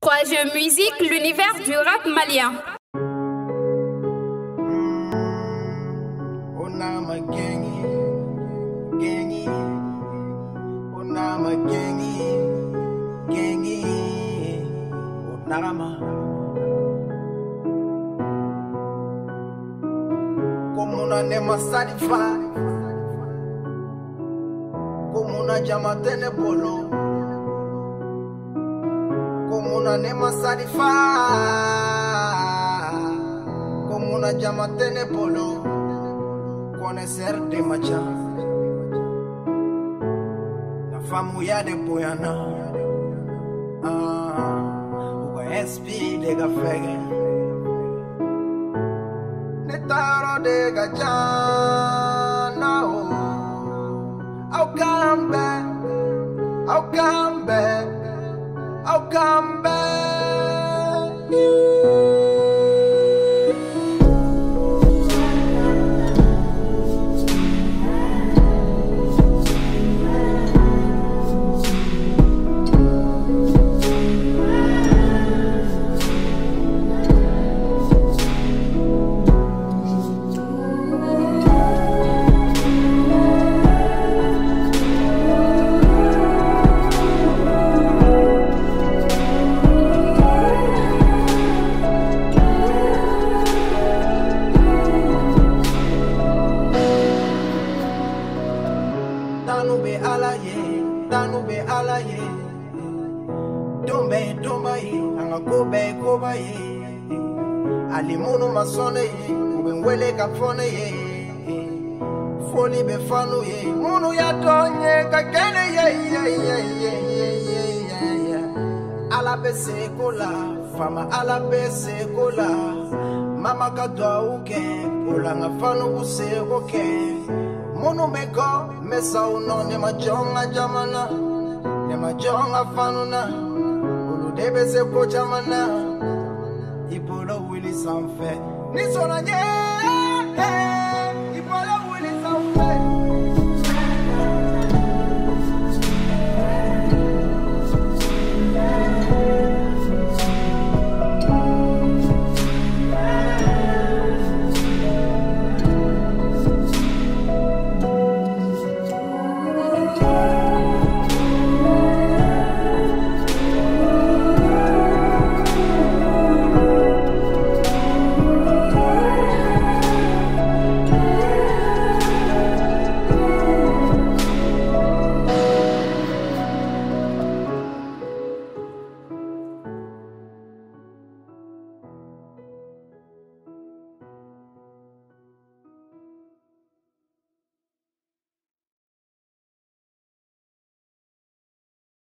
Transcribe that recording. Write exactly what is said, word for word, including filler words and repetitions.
trois Jeux Musique, l'univers du rap malien. Onama gengi, gengi. Onama gengi, gengi. Onama. Como una nema sadifa, como una llama tiene polo. Como una nema sadifa, como una llama tiene polo. Conocer de macha, la familia de Boyana, ah, o S P de café, netaro de gajana, oh, au cambe, au cambe. I'll come back. Danube alaye, danube alaye. Dombe domba ye, anga kobe koba ye. Alimuno masone ye, ubenwele kafone ye. Foli be fanu ye, munu ya tonye kakene ye ye ye ye ye ye ye. Ala bese kola, fama ala bese kola. Mama kadwa uke, kola ngafanu use oke. Mono meko mesa uno ne majonga jamana ne majonga fanuna ulu debe se ko jamana ipola wili sanfe ni sona nye ipola wili sanfe.